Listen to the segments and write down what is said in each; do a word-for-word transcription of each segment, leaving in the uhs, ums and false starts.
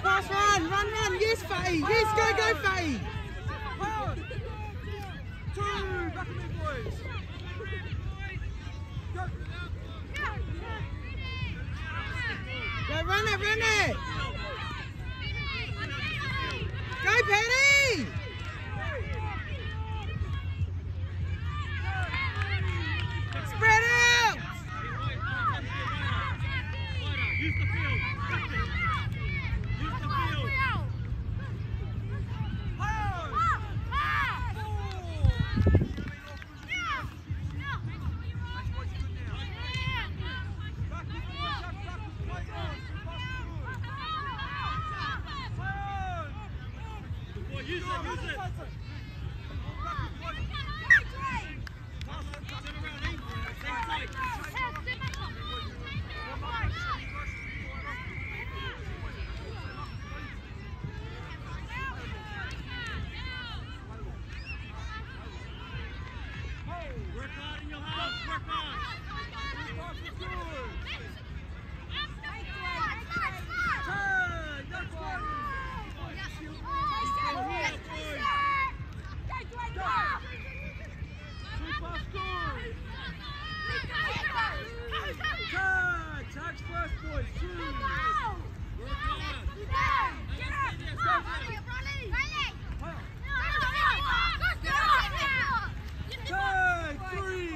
pass, run, run, run. Yes, Fatty. Yes, go, go, Fatty. One, two, back in the boys. Go. Go, run it, run it. Go, Penny. Spread out. Use the field. Use the field. Use it, use it. Work hard in your house, work hard. Tags first, boys. Two. Work hard. Tag three.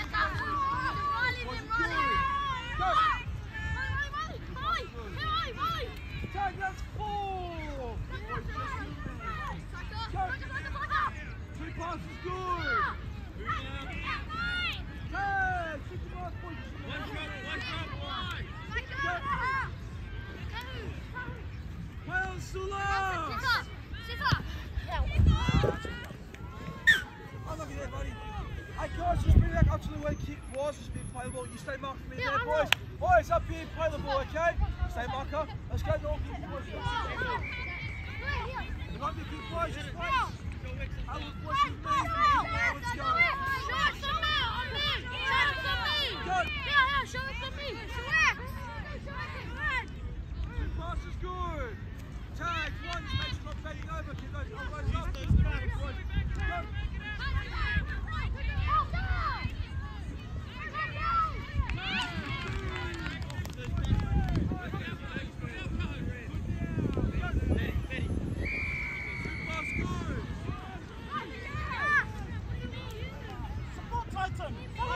Tag that's four. Three passes good. Tag six more points. One shot, one shot, wide. Well, Sula. I love you there, buddy. Hey guys, just bring back up to the way kick was, just be playable. You stay marked for me there, boys. Boys, up here, play the ball, okay? Stay marker. Let's go, North. It might be good, boys. Just play. I will push you, please. Let's go. Two passes good. Tag one, just make sure not bending over. Keep those elbows up. Go. Support Titan. Come on.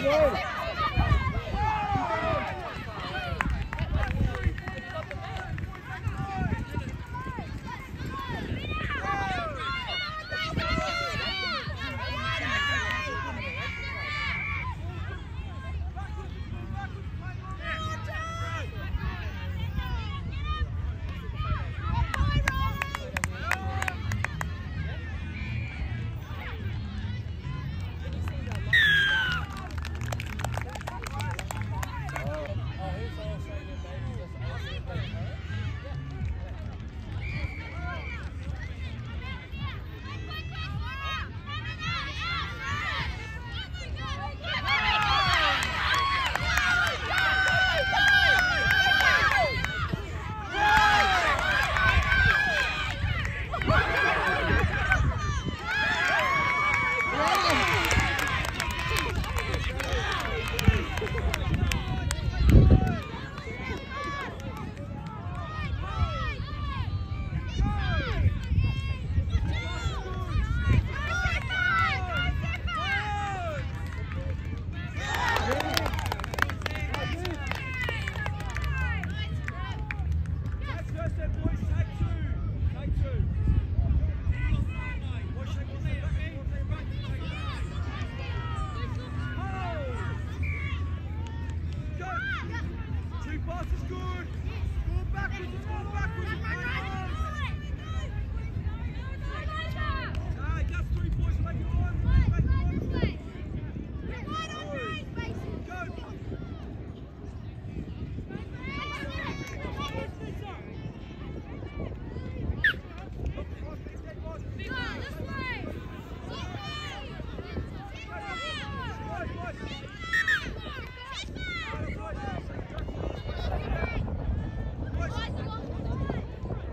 Boys,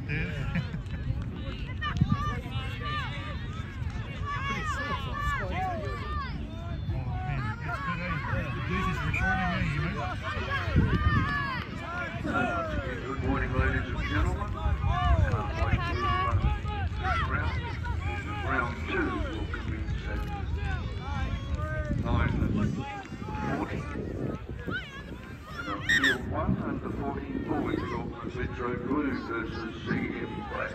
there. Pretty soft on Sky too. Oh man, it's good, eh? This is recording, eh, you know? Good morning, ladies and gentlemen. Can't wait to run this round. Round two will commence at nine forty. And on field one, under fourteen boys, Auckland Metro Blue versus C M Black.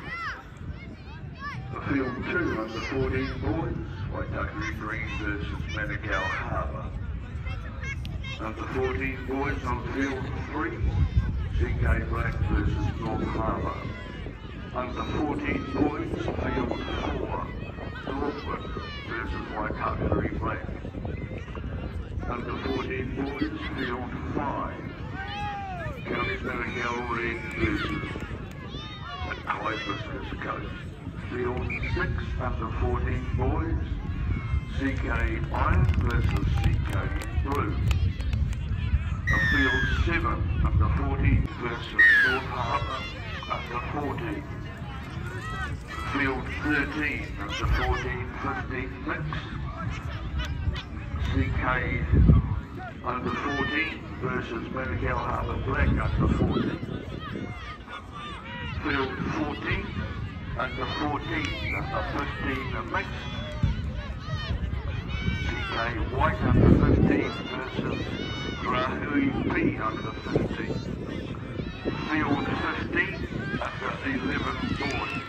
For field two, under fourteen boys, Waitakere Green versus Manukau Harbour. Under fourteen boys on field three, C K Black versus North Harbour. Under fourteen boys, field four, Northwood versus Waitakere Black. Under fourteen boys, field five, County Manukau Red versus Hibiscus Coast. Field six, under fourteen boys, C K Iron versus C K Blue. Field seven, under fourteen versus North Harbour, under fourteen. Field thirteen, under fourteen fifteen mixed. C K under fourteen versus Manukau Harbour Black, under fourteen. Field fourteen, under fourteen, under fifteen mixed. C K White, under fifteen versus Rahui P, under fifteen. Field fifteen, under eleven boys.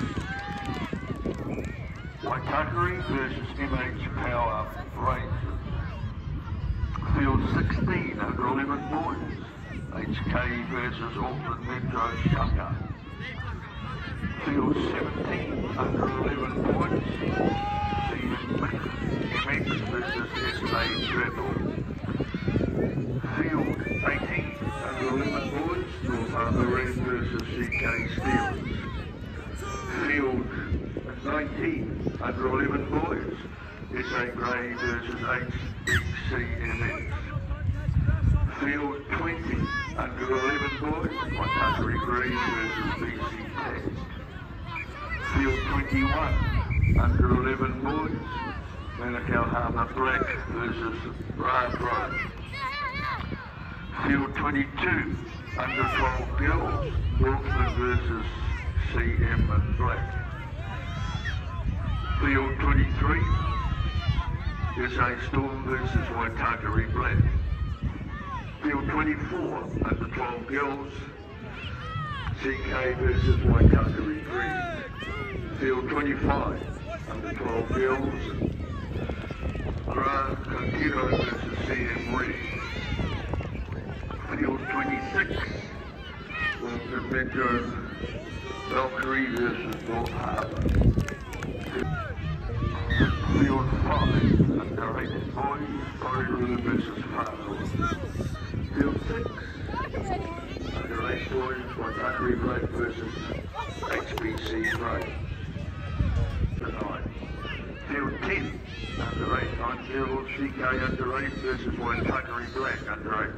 Waitakere versus M H Power Rangers. Field sixteen, under eleven boys. H K versus Auckland Metro Shaka. Field seventeen, under eleven boys. C M X versus S A Dreadnought. Field eighteen, under eleven boys, North Harbour Red versus C K Steelers. Field nineteen, under eleven boys, S A Grey versus H B C M X. Field twenty, under eleven boys, Waitakere Green versus B C Test. Field twenty-one, under eleven boys, Manukau Harbour Black versus Bradbro. Field twenty-two, under twelve girls, Auckland versus C M and Black. Field twenty-three, S A Storm versus Waitakere Black. Field twenty-four, under twelve girls, C K versus Waitakere Green. Field twenty-five, under twelve girls, Grand Kakiro versus C M Red. Field twenty-six, Auckland Metro Valkyrie versus North Harbour. Field five, under eight boys, Porirua versus Far North. Field six, under eight boys, Waitakere Black versus H B C Grey. Tonight. Field ten, under eight, nine girls, C K under eight versus Waitakere Black under eight.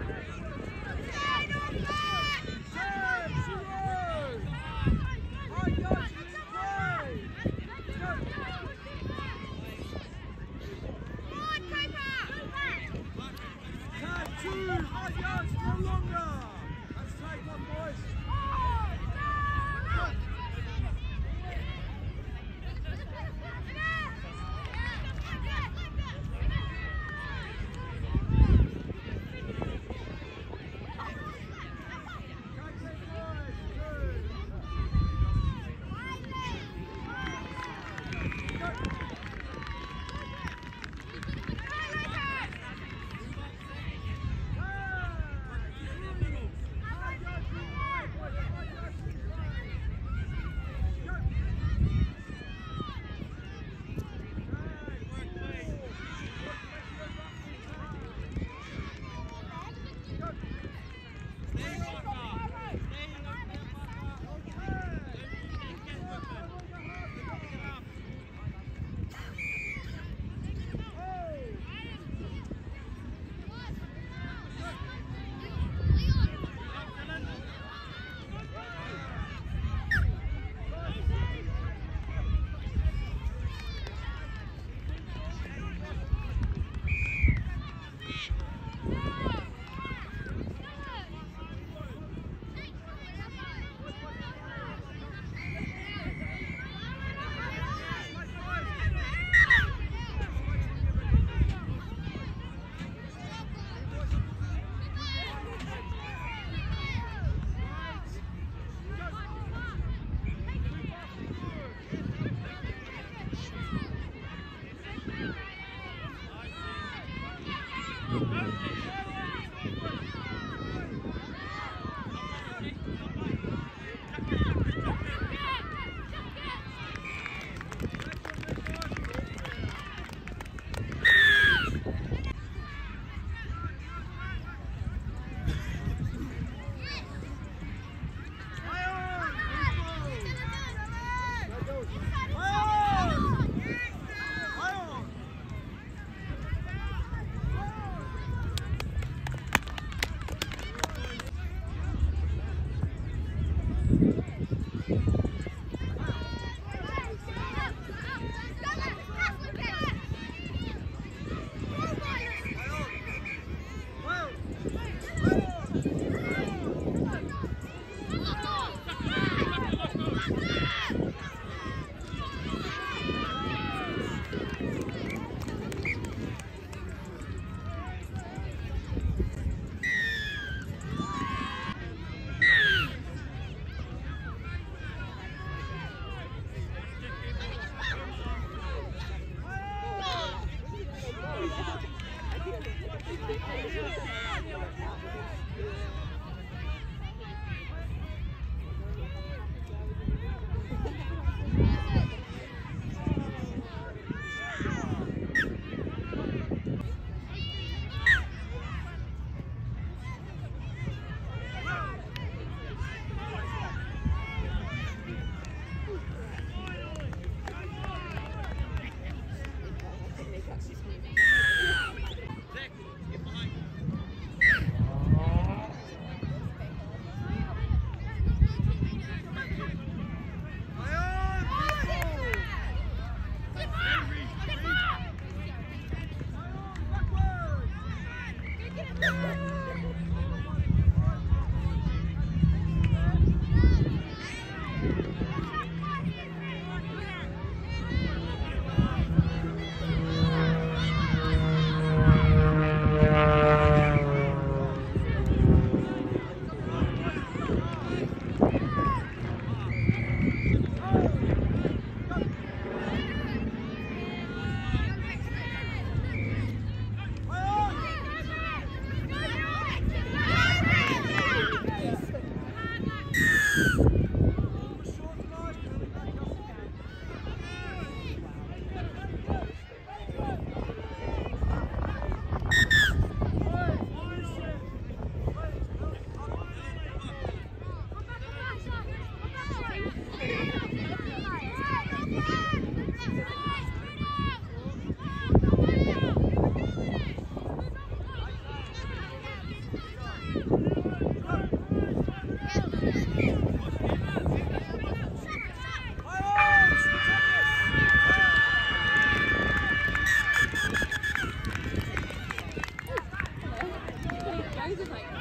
just like.